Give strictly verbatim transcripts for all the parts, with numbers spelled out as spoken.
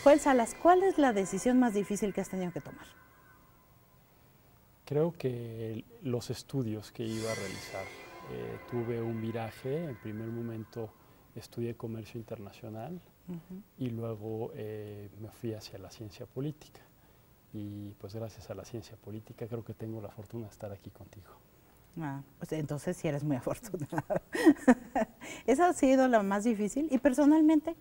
Joel Salas, ¿cuál es la decisión más difícil que has tenido que tomar? Creo que los estudios que iba a realizar. Eh, tuve un viraje, en primer momento estudié comercio internacional uh-huh. y luego eh, me fui hacia la ciencia política. Y pues gracias a la ciencia política creo que tengo la fortuna de estar aquí contigo. Ah, pues entonces sí eres muy afortunado. ¿Esa ha sido la más difícil? ¿Y personalmente?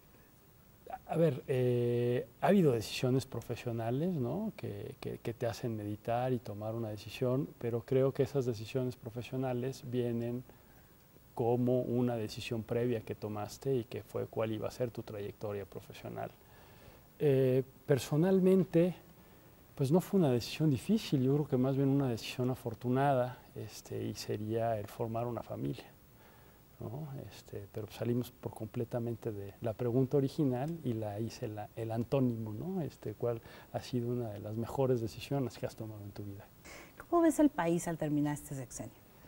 A ver, eh, ha habido decisiones profesionales, ¿no? que, que, que te hacen meditar y tomar una decisión, pero creo que esas decisiones profesionales vienen como una decisión previa que tomaste y que fue cuál iba a ser tu trayectoria profesional. Eh, personalmente, pues no fue una decisión difícil, yo creo que más bien una decisión afortunada, este, y sería el formar una familia. ¿No? Este, pero salimos por completamente de la pregunta original y la hice la, el antónimo, ¿no? Este, ¿cuál ha sido una de las mejores decisiones que has tomado en tu vida? ¿Cómo ves el país al terminar este sexenio?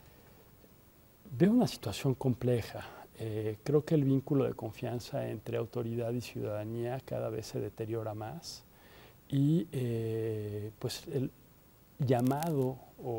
Veo una situación compleja. Eh, creo que el vínculo de confianza entre autoridad y ciudadanía cada vez se deteriora más y eh, pues el llamado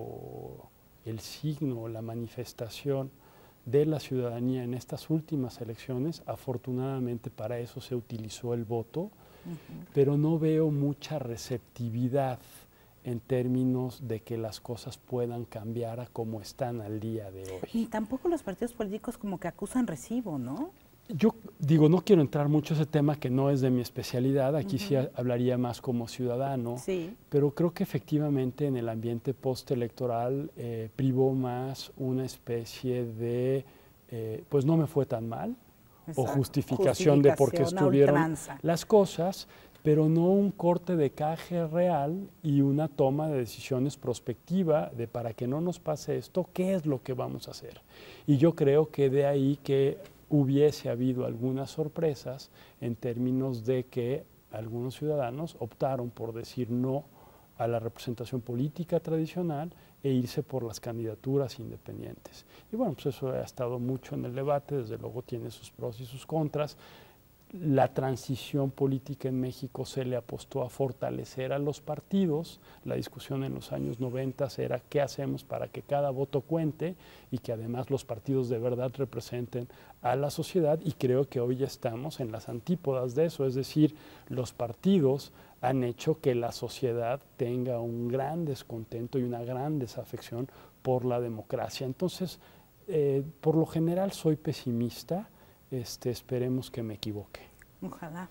o el signo o la manifestación de la ciudadanía en estas últimas elecciones, afortunadamente para eso se utilizó el voto, uh-huh. pero no veo mucha receptividad en términos de que las cosas puedan cambiar a como están al día de hoy. Ni tampoco los partidos políticos como que acusan recibo, ¿no? Yo digo, no quiero entrar mucho a ese tema que no es de mi especialidad, aquí uh-huh. sí hablaría más como ciudadano, sí. pero creo que efectivamente en el ambiente postelectoral eh, privó más una especie de, eh, pues no me fue tan mal, Exacto. o justificación, justificación de por qué estuvieron las cosas, pero no un corte de caje real y una toma de decisiones prospectiva de para que no nos pase esto, ¿qué es lo que vamos a hacer? Y yo creo que de ahí que hubiese habido algunas sorpresas en términos de que algunos ciudadanos optaron por decir no a la representación política tradicional e irse por las candidaturas independientes. Y bueno, pues eso ha estado mucho en el debate, desde luego tiene sus pros y sus contras. La transición política en México se le apostó a fortalecer a los partidos. La discusión en los años noventa era qué hacemos para que cada voto cuente y que además los partidos de verdad representen a la sociedad, y creo que hoy ya estamos en las antípodas de eso, es decir, los partidos han hecho que la sociedad tenga un gran descontento y una gran desafección por la democracia. Entonces, eh, por lo general soy pesimista. Este, esperemos que me equivoque. Ojalá.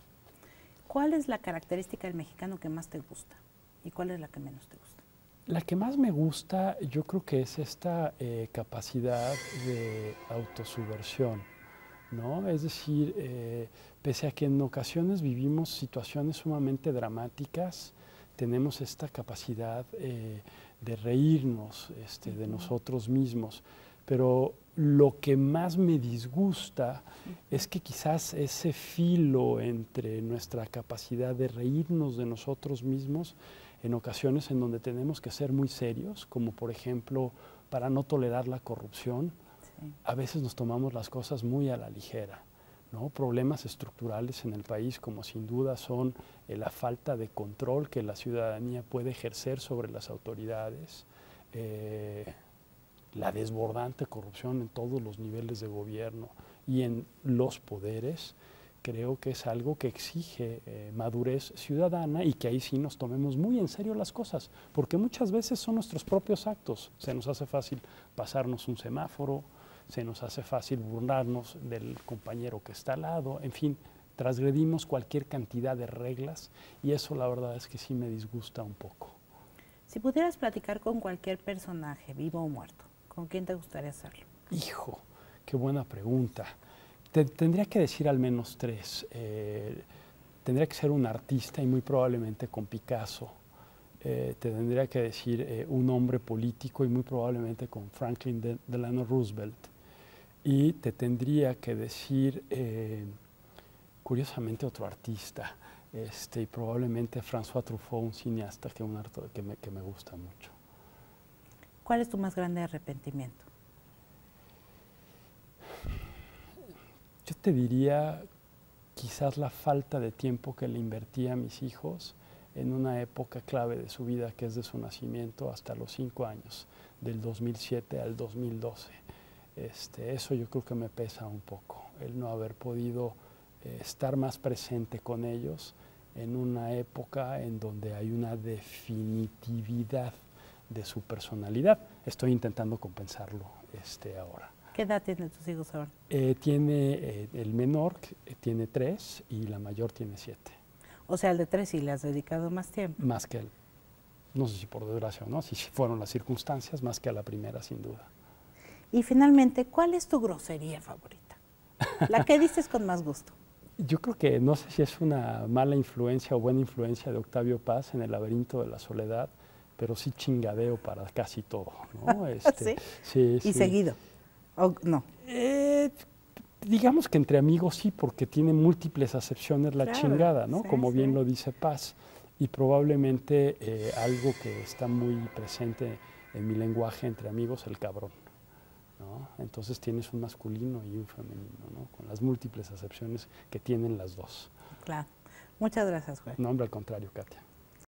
¿Cuál es la característica del mexicano que más te gusta y cuál es la que menos te gusta? La que más me gusta, yo creo que es esta eh, capacidad de autosubversión, ¿no? Es decir, eh, pese a que en ocasiones vivimos situaciones sumamente dramáticas, tenemos esta capacidad eh, de reírnos este, uh-huh. de nosotros mismos, pero lo que más me disgusta uh-huh. es que quizás ese filo entre nuestra capacidad de reírnos de nosotros mismos, en ocasiones en donde tenemos que ser muy serios, como por ejemplo para no tolerar la corrupción, sí. a veces nos tomamos las cosas muy a la ligera, ¿no? Problemas estructurales en el país, como sin duda son eh, la falta de control que la ciudadanía puede ejercer sobre las autoridades, eh, la desbordante corrupción en todos los niveles de gobierno y en los poderes, creo que es algo que exige eh, madurez ciudadana y que ahí sí nos tomemos muy en serio las cosas, porque muchas veces son nuestros propios actos. Se nos hace fácil pasarnos un semáforo, se nos hace fácil burlarnos del compañero que está al lado, en fin, transgredimos cualquier cantidad de reglas y eso la verdad es que sí me disgusta un poco. Si pudieras platicar con cualquier personaje, vivo o muerto, ¿con quién te gustaría hacerlo? Hijo, qué buena pregunta. Te, tendría que decir al menos tres. Eh, tendría que ser un artista y muy probablemente con Picasso. Eh, te tendría que decir eh, un hombre político y muy probablemente con Franklin de, Delano Roosevelt. Y te tendría que decir, eh, curiosamente, otro artista, este, y probablemente François Truffaut, un cineasta que, un arte, que, me, que me gusta mucho. ¿Cuál es tu más grande arrepentimiento? Yo te diría quizás la falta de tiempo que le invertí a mis hijos en una época clave de su vida, que es de su nacimiento hasta los cinco años, del dos mil siete al dos mil doce. Este, eso yo creo que me pesa un poco, el no haber podido eh, estar más presente con ellos en una época en donde hay una definitividad de su personalidad. Estoy intentando compensarlo este, ahora. ¿Qué edad tienen tus hijos ahora? Eh, tiene eh, el menor eh, tiene tres y la mayor tiene siete. O sea, al de tres sí le has dedicado más tiempo. Más que él. No sé si por desgracia o no, si fueron las circunstancias, más que a la primera, sin duda. Y finalmente, ¿cuál es tu grosería favorita? La que dices con más gusto. Yo creo que, no sé si es una mala influencia o buena influencia de Octavio Paz en El laberinto de la soledad, pero sí chingadeo para casi todo, ¿no? Este, ¿Sí? Sí, ¿Y sí. seguido? ¿O no? Eh, digamos que entre amigos sí, porque tiene múltiples acepciones la Claro, chingada, ¿no? sí, Como bien sí. lo dice Paz. Y probablemente eh, algo que está muy presente en mi lenguaje entre amigos, el cabrón, ¿no? Entonces tienes un masculino y un femenino, ¿no? Con las múltiples acepciones que tienen las dos. Claro. Muchas gracias, Juan. No, hombre, al contrario, Katia.